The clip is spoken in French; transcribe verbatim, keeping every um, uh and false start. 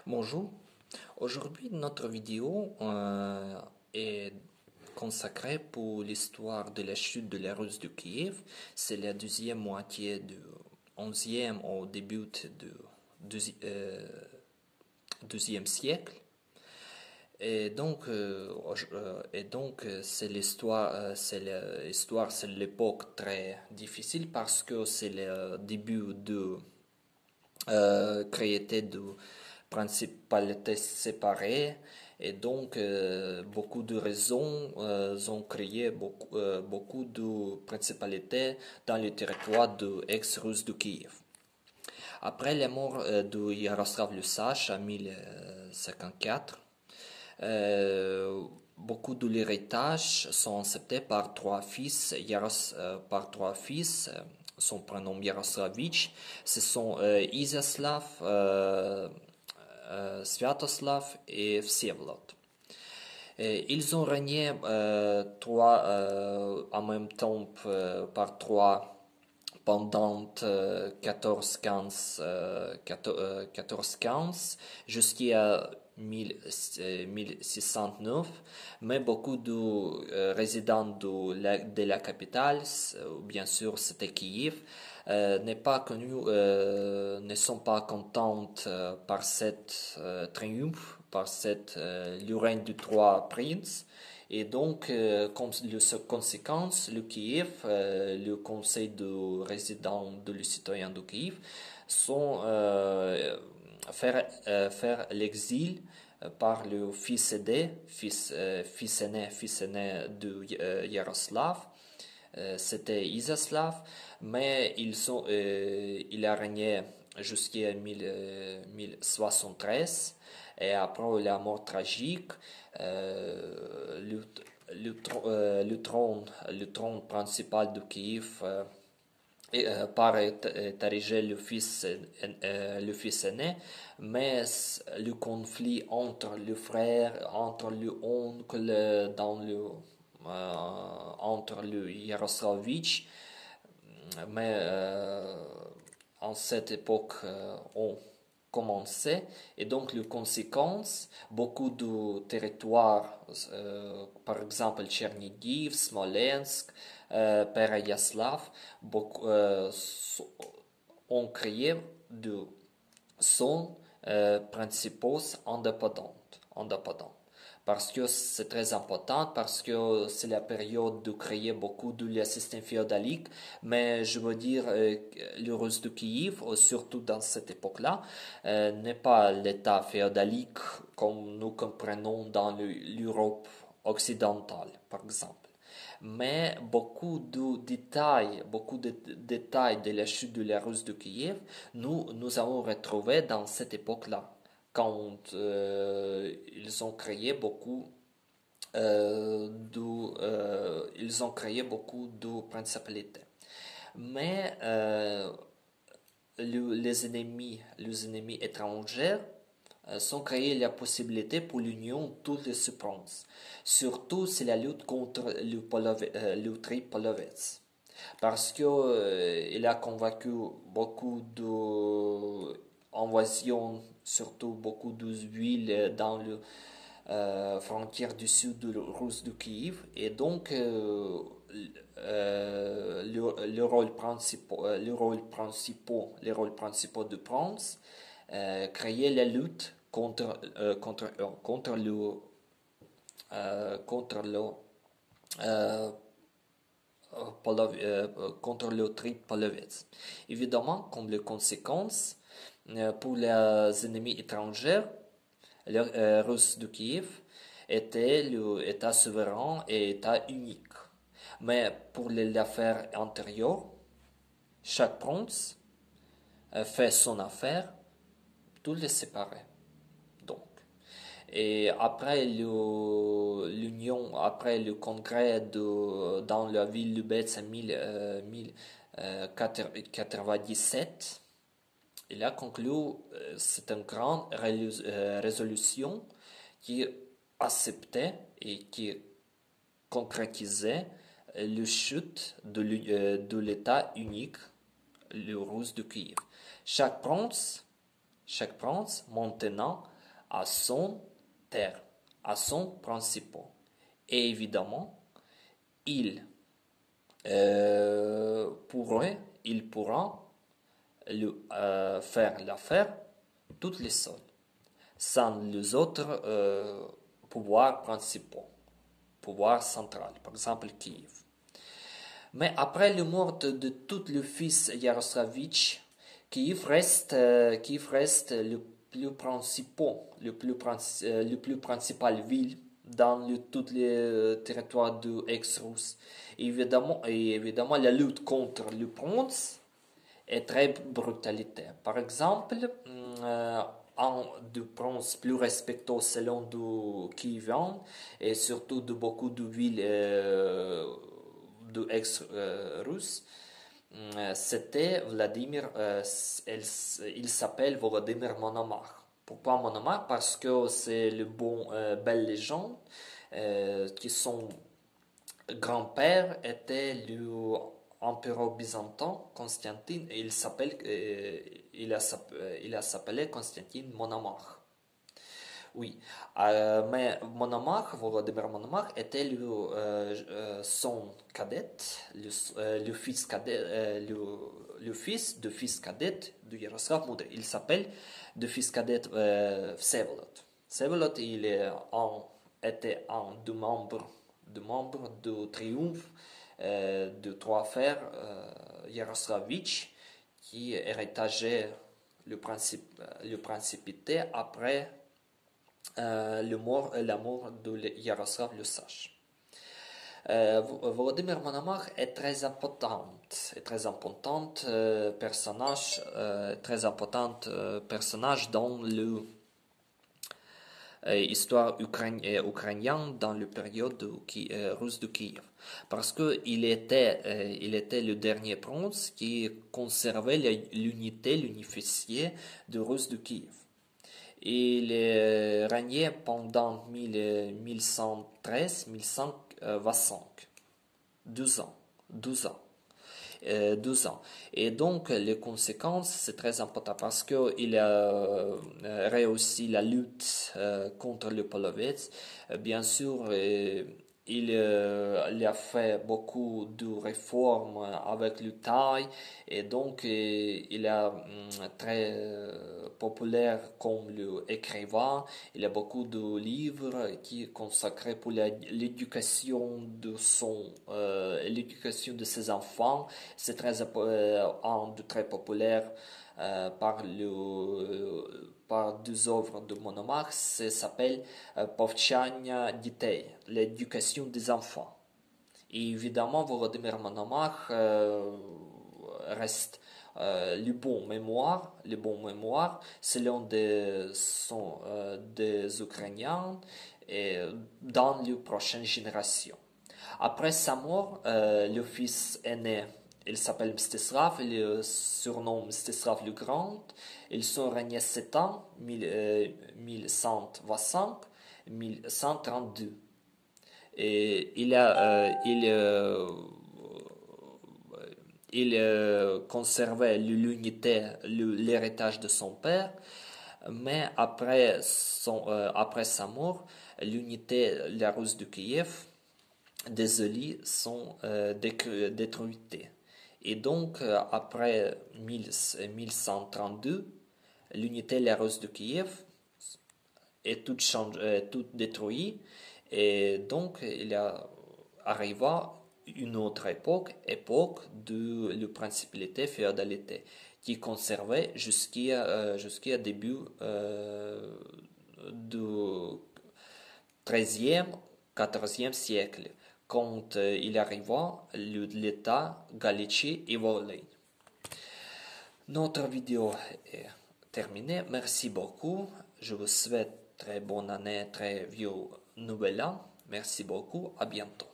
Bonjour, aujourd'hui notre vidéo euh, est consacrée pour l'histoire de la chute de la Russe de Kiev. C'est la deuxième moitié du onzième au début du deuxi- euh, deuxième siècle. Et donc, euh, euh, et donc euh, c'est l'histoire, euh, c'est l'histoire, c'est l'époque très difficile parce que c'est le début de euh, créer de principalités séparées et donc euh, beaucoup de raisons euh, ont créé beaucoup, euh, beaucoup de principalités dans le territoire de ex-russe de Kiev. Après la mort euh, de Yaroslav le Sage en mille cinquante-quatre, euh, beaucoup de l'héritage sont acceptés par trois fils, Yaros, euh, par trois fils, euh, son prénom Yaroslavitch, ce sont euh, Iziaslav, euh, euh, Sviatoslav et Vsevolod. Et ils ont régné euh, trois euh, en même temps euh, par trois pendant euh, quatorze quinze euh, quatorze quinze jusqu'à mille six cent neuf, mais beaucoup de euh, résidents de la, de la capitale, euh, bien sûr c'était Kiev, euh, n'est pas connu, euh, ne sont pas contents euh, par cette euh, triomphe, par cette euh, le règne de trois princes. Et donc, euh, comme le, conséquence, le Kiev, euh, le conseil de résidents de le citoyen de Kiev, sont euh, faire, euh, faire l'exil par le fils aîné, fils, euh, fils aîné, fils aîné de euh, Yaroslav. Euh, C'était Izaslav, mais ils sont, euh, il a régné jusqu'à mille, euh, mille soixante-treize. Et après la mort tragique, euh, le, le, euh, le, trône, le trône principal de Kiev euh, et, euh, par érigé le fils, euh, le fils aîné, mais le conflit entre le frère, entre le oncle, dans le, euh, entre le Yaroslavitch, mais euh, en cette époque, euh, on commençait et donc les conséquences, beaucoup de territoires, euh, par exemple Tchernigiv, Smolensk, euh, Pereyaslav, beaucoup, euh, ont créé de son euh, principaux indépendants, indépendants. Parce que c'est très important, parce que c'est la période de créer beaucoup de système féodalique, mais je veux dire, euh, le Russe de Kiev, surtout dans cette époque-là, euh, n'est pas l'état féodalique comme nous comprenons dans l'Europe occidentale, par exemple. Mais beaucoup de détails, beaucoup de détails de la chute de la Russe de Kiev, nous, nous avons retrouvé dans cette époque-là, quand euh, ils ont créé beaucoup euh, de, euh, ils ont créé beaucoup de principalités. Mais euh, le, les ennemis, les ennemis étrangers euh, sont créés la possibilité pour l'union de toutes les suprances. Surtout, c'est la lutte contre le, Polove, euh, le tri Polovets. Parce que euh, il a convaincu beaucoup d'invasions, surtout beaucoup d'huile dans le euh, frontière du sud de russe de Kiev. Et donc, euh, euh, le, le, rôle principal, le rôle principal, les rôles principaux de Prince, euh, créer la lutte contre, euh, contre, euh, contre le, euh, contre le, euh, Polov, euh, contre le tri Polovets. Évidemment, comme les conséquences, euh, pour les ennemis étrangers, les euh, Russes de Kiev étaient l'État souverain et État unique. Mais pour les affaires intérieures, chaque prince euh, fait son affaire, tout les séparé. Donc, et après l'union, après le congrès de, dans la ville de Betz en mille quatre-vingt-dix-sept, il a conclu euh, c'est une grande résolution qui acceptait et qui concrétisait le chute de l'État unique, le Russe de Kiev. Chaque prince, chaque prince maintenant à son terme, à son principal. Et évidemment, il euh, pourrait, il pourra le, euh, faire l'affaire toutes les seuls, sans les autres euh, pouvoirs principaux, pouvoir central, par exemple Kiev. Mais après le mort de, de tous les fils Yaroslavitch, Kiev reste, euh, Kiev reste le plus principal, le plus, euh, le plus principal ville dans le, tous les euh, territoires de ex-Russe. Évidemment, et évidemment, la lutte contre le prince est très brutalitaire. Par exemple, euh, un des princes plus respectés selon de Kievan et surtout de beaucoup de villes euh, de ex-russes, euh, c'était Vladimir, euh, elle, il s'appelle Volodymyr Monomach. Pourquoi Monomach? Parce que c'est le bon, euh, belle légende euh, qui son grand-père était le empereur byzantin Constantine et il s'appelle euh, il a il a s'appelé Constantine Monomach. Oui, euh, mais Monomach, Volodymyr Monomach était le, euh, euh, son cadet, le, euh, le fils cadet, euh, le, le fils de fils cadet de Yaroslav Moudré. Il s'appelle de fils cadet euh, Vsevolod. Vsevolod, il est un, était un des membres, de membres du triomphe euh, de trois frères euh, Yaroslavitch qui héritageaient le, principe, le principauté après euh, le mort, la mort de Yaroslav le Sage. Euh, Volodymyr Monomach est très importante, est très importante euh, personnage, euh, très importante euh, personnage dans le euh, histoire ukrain, euh, ukrainienne dans le période de, qui, euh, russe de Kiev, parce que il était, euh, il était le dernier prince qui conservait l'unité, l'unifié de Russe de Kiev. Il est régné pendant mille cent treize mille cent vingt-cinq, douze ans, douze ans, euh, douze ans. Et donc, les conséquences, c'est très important parce qu'il a euh, réussi la lutte euh, contre le Polovets. Euh, bien sûr, euh, il, euh, il a fait beaucoup de réformes avec le taille et donc euh, il est euh, très euh, populaire comme le écrivain. Il a beaucoup de livres qui sont consacrés pour l'éducation de son, euh, l'éducation de ses enfants. C'est très euh, un de très populaire euh, par le euh, par deux œuvres de Monomach, ça s'appelle euh, Povchania Ditei, l'éducation des enfants. Et évidemment, Volodymyr Monomach euh, reste euh, le bon mémoire, le bon mémoire selon des, son, euh, des Ukrainiens et dans les prochaines générations. Après sa mort, euh, le fils aîné, il s'appelle Mstislav, il est surnommé Mstislav le Grand. Ils sont régnés sept ans, mille cent vingt-cinq à mille cent trente-deux. Et il a, euh, il, euh, il euh, conservait l'unité, l'héritage de son père, mais après, son, euh, après sa mort, l'unité, la Russe de Kiev, désolé, sont euh, détruites. Et donc, euh, après mille cent trente-deux, l'unité la Russe de Kiev est toute, change, euh, toute détruite. Et donc, il a arriva une autre époque, époque de la principauté féodalité, qui conservait jusqu'à euh, jusqu'à début euh, du treizième, quatorzième siècle, quand euh, il arriva l'État Galicie et Volhynie. Notre vidéo est terminée. Merci beaucoup. Je vous souhaite très bonne année, très vieux nouvel an. Merci beaucoup. À bientôt.